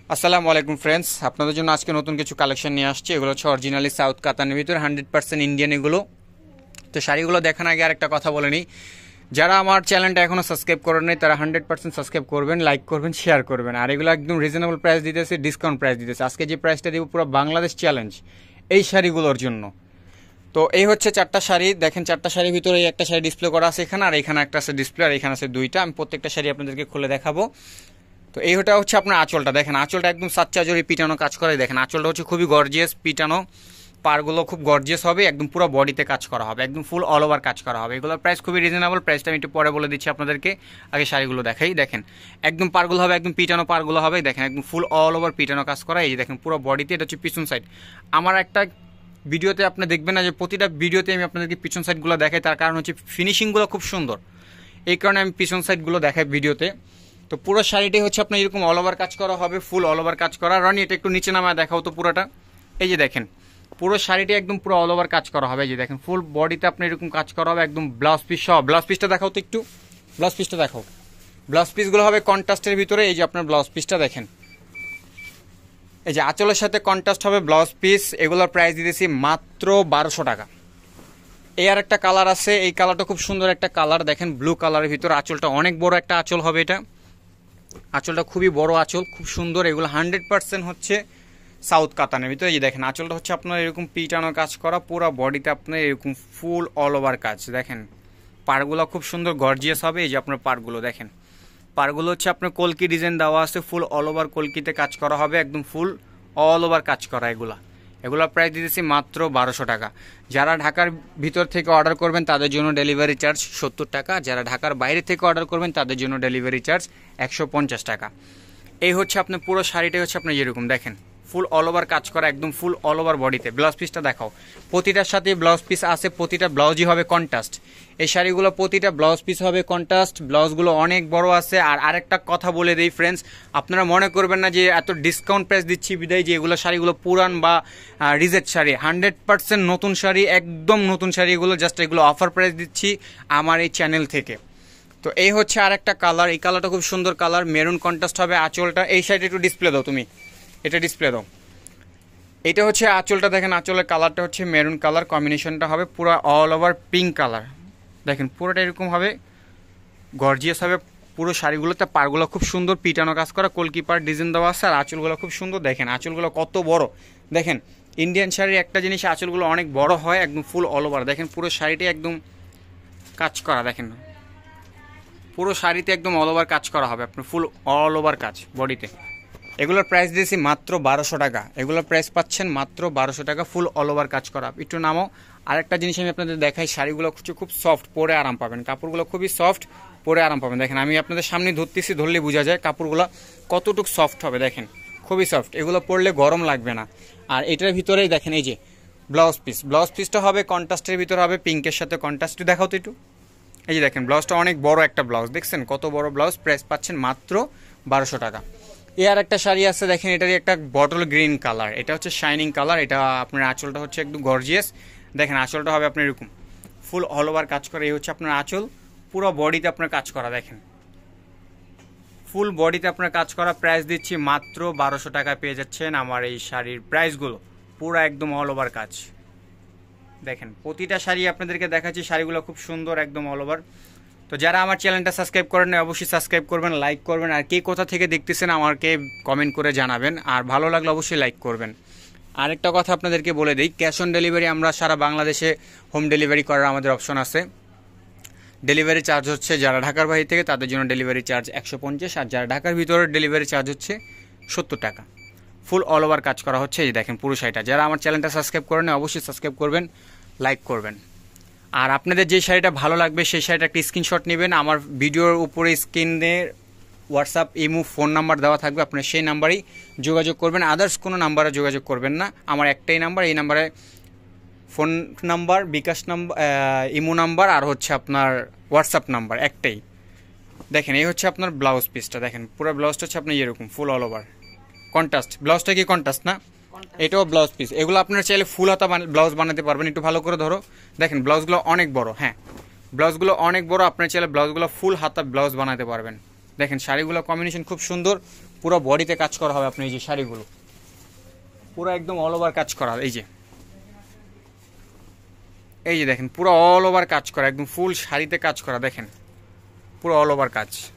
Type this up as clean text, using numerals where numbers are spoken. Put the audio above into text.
আসসালামু আলাইকুম ফ্রেন্ডস, আপনাদের জন্য আজকে নতুন কিছু কালেকশন নিয়ে আসছি। এগুলো হচ্ছে অরিজিনালি সাউথ কাতানের ভিতরে 100% ইন্ডিয়ান এগুলো। তো শাড়িগুলো দেখার আগে আরেকটা কথা বলে নিই, যারা আমার চ্যানেলটা এখনও সাবস্ক্রাইব করেন নাই তারা 100% সাবস্ক্রাইব করবেন, লাইক করবেন, শেয়ার করবেন। আর এগুলো একদম রিজনেবল প্রাইস দিতেছে, ডিসকাউন্ট প্রাইস দিতেছে। আজকে যে প্রাইসটা দিব পুরো বাংলাদেশ চ্যালেঞ্জ এই শাড়িগুলোর জন্য। তো এই হচ্ছে চারটা শাড়ি, দেখেন চারটা শাড়ির ভিতরে একটা শাড়ি ডিসপ্লে করা আছে এখানে, আর এখানে একটা আছে ডিসপ্লে, আর এখানে আছে দুইটা। আমি প্রত্যেকটা শাড়ি আপনাদেরকে খুলে দেখাবো। তো এইটা হচ্ছে আপনার আঁচলটা, দেখেন আঁচলটা একদম সাচ্চা জরি পিটানো কাজ করে। দেখেন আঁচলটা হচ্ছে খুবই গর্জিয়াস পিটানো, পারগুলো খুব গর্জিয়াস হবে, একদম পুরো বডিতে কাজ করা হবে, একদম ফুল অল ওভার কাজ করা হবে। এগুলোর প্রাইস খুবই রিজনেবল, প্রাইসটা আমি একটু পরে বলে দিচ্ছি আপনাদেরকে। আগে শাড়িগুলো দেখাই, দেখেন একদম পারগুলো হবে, একদম পিটানো পারগুলো হবে, দেখেন একদম ফুল অল ওভার পিটানো কাজ করা। এই দেখেন পুরো বডিতে, এটা হচ্ছে পিছন সাইড। আমার একটা ভিডিওতে আপনি দেখবেন না যে প্রতিটা ভিডিওতে আমি আপনাদেরকে পিছন সাইডগুলো দেখাই, তার কারণ হচ্ছে ফিনিশিংগুলো খুব সুন্দর, এই কারণে আমি পিছন সাইডগুলো দেখাই ভিডিওতে। তো পুরো শাড়িটাই হচ্ছে আপনার এরকম অল ওভার কাজ করা হবে, ফুল অল ওভার কাজ করা। রানি এটা একটু নিচে নামায় দেখাও তো পুরোটা। এই যে দেখেন পুরো শাড়িটি একদম পুরো অল ওভার কাজ করা হবে। এই যে দেখেন ফুল বডিতে আপনার এরকম কাজ করা হবে, একদম ব্লাউজ পিস সহ। ব্লাউজ পিসটা দেখাও তো একটু, ব্লাউজ পিসটা দেখাও। ব্লাউজ পিসগুলো হবে কন্ট্রাস্টের ভিতরে। এই যে আপনার ব্লাউজ পিসটা দেখেন, এই যে আঁচলের সাথে কন্ট্রাস্ট হবে ব্লাউজ পিস। এগুলোর প্রাইস দিতেছি মাত্র 1200 টাকা। এই আর একটা কালার আছে, এই কালারটা খুব সুন্দর একটা কালার, দেখেন ব্লু কালারের ভিতরে। আঁচলটা অনেক বড় একটা আঁচল হবে, এটা আঁচলটা খুবই বড় আঁচল, খুব সুন্দর। এগুলো 100% হচ্ছে সাউথ কাতানের ভিতরে। এই যে দেখেন আঁচলটা হচ্ছে আপনার এরকম পিটানো কাজ করা, পুরো বডিতে আপনার এরকম ফুল অল ওভার কাজ। দেখেন পাড়গুলো খুব সুন্দর গর্জিয়াস হবে। এই যে আপনার পাড়গুলো দেখেন, পাড়গুলো হচ্ছে আপনার কলকি ডিজাইন দেওয়া আছে, ফুল অল ওভার কলকিতে কাজ করা হবে, একদম ফুল অল ওভার কাজ করা। এগুলোর প্রাইস দিতেছি মাত্র 1200 টাকা। যারা ঢাকার ভিতর থেকে অর্ডার করবেন তাদের জন্য ডেলিভারি চার্জ 70 টাকা, যারা ঢাকার বাইরে থেকে অর্ডার করবেন তাদের জন্য ডেলিভারি চার্জ 150 টাকা। এই হচ্ছে আপনার পুরো শাড়িটাই হচ্ছে আপনার যেরকম দেখেন ফুল অল ওভার কাজ করা, একদম ফুল অল ওভার বডিতে। ব্লাউজ পিসটা দেখাও, প্রতিটার সাথে ব্লাউজ পিস আছে, প্রতিটা ব্লাউজই হবে কন্ট্রাস্ট। এই শাড়িগুলো প্রতিটা ব্লাউজ পিস হবে কন্ট্রাস্ট, ব্লাউজগুলো অনেক বড় আছে। আর আরেকটা কথা বলে দিই ফ্রেন্ডস, আপনারা মনে করবেন না যে এত ডিসকাউন্ট প্রাইস দিচ্ছি বিদায় যে এগুলো শাড়িগুলো পুরান বা রিজেক্ট শাড়ি। 100% নতুন শাড়ি, একদম নতুন শাড়ি এগুলো। জাস্ট এগুলো অফার প্রাইস দিচ্ছি আমার এই চ্যানেল থেকে। তো এই হচ্ছে আর একটা কালার, এই কালারটা খুব সুন্দর কালার, মেরুন কন্ট্রাস্ট হবে আঁচলটা। এই সাইডে একটু ডিসপ্লে দাও তুমি, এটা ডিসপ্লে দাও। এটা হচ্ছে আঁচলটা, দেখেন আঁচলের কালারটা হচ্ছে মেরুন কালার, কম্বিনেশনটা হবে পুরো অল ওভার পিঙ্ক কালার। দেখেন পুরোটা এরকম হবে, গর্জিয়াস হবে পুরো শাড়িগুলোতে। পাড়গুলো খুব সুন্দর পিটানো কাজ করা, কলকি পাড় ডিজাইন দেওয়া আছে। আর আঁচলগুলো খুব সুন্দর, দেখেন আঁচলগুলো কত বড়। দেখেন ইন্ডিয়ান শাড়ির একটা জিনিস, আঁচলগুলো অনেক বড় হয়, একদম ফুল অল ওভার। দেখেন পুরো শাড়িটা একদম কাজ করা, দেখেন পুরো শাড়িতে একদম অল ওভার কাজ করা হবে আপনার, ফুল অল ওভার কাজ বডিতে। এগুলোর প্রাইস দিয়েছি মাত্র 1200 টাকা। এগুলোর প্রাইস পাচ্ছেন মাত্র 1200 টাকা, ফুল অল ওভার কাজ করা। একটু নামো। আরেকটা জিনিস আমি আপনাদের দেখাই, শাড়িগুলো হচ্ছে খুব সফট, পরে আরাম পাবেন। কাপড়গুলো খুবই সফট, পরে আরাম পাবেন। দেখেন আমি আপনাদের সামনে ধরতেছি, ধরলে বোঝা যায় কাপড়গুলো কতটুকু সফট হবে। দেখেন খুবই সফট, এগুলো পরলে গরম লাগবে না। আর এটার ভিতরেই দেখেন এই যে ব্লাউজ পিস, ব্লাউজ পিসটা হবে কন্ট্রাস্টের ভিতরে হবে, পিঙ্কের সাথে কন্ট্রাস্ট। দেখাও তো একটু। এই যে দেখেন ব্লাউজটা অনেক বড় একটা ব্লাউজ, দেখছেন কত বড় ব্লাউজ। প্রাইস পাচ্ছেন মাত্র 1200 টাকা। আর একটা শাড়ি আছে, দেখেন এটারই একটা বটল গ্রিন কালার, এটা হচ্ছে শাইনিং কালার। এটা আপনার আঁচলটা হচ্ছে একদম গর্জিয়াস। দেখেন আঁচলটা হবে আপনার এরকম ফুল অল ওভার কাজ করা। এই হচ্ছে আপনার আঁচল, পুরো বডিতে আপনার কাজ করা। দেখেন ফুল বডিতে আপনার কাজ করা। প্রাইস দিচ্ছি মাত্র 1200 টাকায় পেয়ে যাচ্ছেন আমার এই শাড়ির প্রাইসগুলো, পুরো একদম অল ওভার কাজ। দেখেন প্রতিটা শাড়ি আপনাদেরকে দেখাচ্ছি, শাড়িগুলো খুব সুন্দর, একদম অল ওভার। তো যারা আমার চ্যানেলটা সাবস্ক্রাইব করেন না অবশ্যই সাবস্ক্রাইব করবেন, লাইক করবেন। আর কে কোথা থেকে দেখতেছেন আমাকে কমেন্ট করে জানাবেন, আর ভালো লাগলে অবশ্যই লাইক করবেন। আরেকটা কথা আপনাদেরকে বলে দিই, ক্যাশ অন ডেলিভারি আমরা সারা বাংলাদেশে হোম ডেলিভারি করার আমাদের অপশন আছে। ডেলিভারি চার্জ হচ্ছে যারা ঢাকার বাইরে থেকে তাদের জন্য ডেলিভারি চার্জ 150, আর যারা ঢাকার ভিতরে ডেলিভারি চার্জ হচ্ছে 70 টাকা। ফুল অল ওভার কাজ করা হচ্ছে। এই দেখেন পুরো শাড়িটা। যারা আমার চ্যানেলটা সাবস্ক্রাইব করেন না অবশ্যই সাবস্ক্রাইব করবেন, লাইক করবেন। আর আপনাদের যে শাড়িটা ভালো লাগবে সেই শাড়িটা একটা স্ক্রিনশট নেবেন, আমার ভিডিওর উপরে স্ক্রিনে হোয়াটসঅ্যাপ ইমো ফোন নাম্বার দেওয়া থাকবে, আপনার সেই নাম্বারেই যোগাযোগ করবেন। আদার্স কোনো নাম্বারে যোগাযোগ করবেন না, আমার একটাই নাম্বার, এই নাম্বারে phone number, bKash number, imo number আর হচ্ছে আপনার হোয়াটসঅ্যাপ নাম্বার একটাই। দেখেন এই হচ্ছে আপনার ব্লাউজ পিসটা, দেখেন পুরো ব্লাউজটা হচ্ছে আপনার এরকম ফুল অল ওভার কন্ট্রাস্ট। ব্লাউজটা কি কন্ট্রাস্ট না? এটাও ব্লাউজ পিস। এগুলো আপনারা চাইলে ফুল হাতা ব্লাউজ বানাতে পারবেন। একটু ভালো করে ধরো, দেখেন ব্লাউজগুলো অনেক বড়। হ্যাঁ ব্লাউজগুলো অনেক বড়, আপনারা চাইলে ব্লাউজগুলো ফুল হাতা ব্লাউজ বানাতে পারবেন। দেখেন শাড়িগুলো কম্বিনেশন খুব সুন্দর, পুরো বডিতে কাজ করা হবে আপনার এই যে শাড়িগুলো, পুরো একদম অল ওভার কাজ করা। এই যে দেখেন পুরো অল ওভার কাজ করা, একদম ফুল শাড়িতে কাজ করা, দেখেন পুরো অল ওভার কাজ।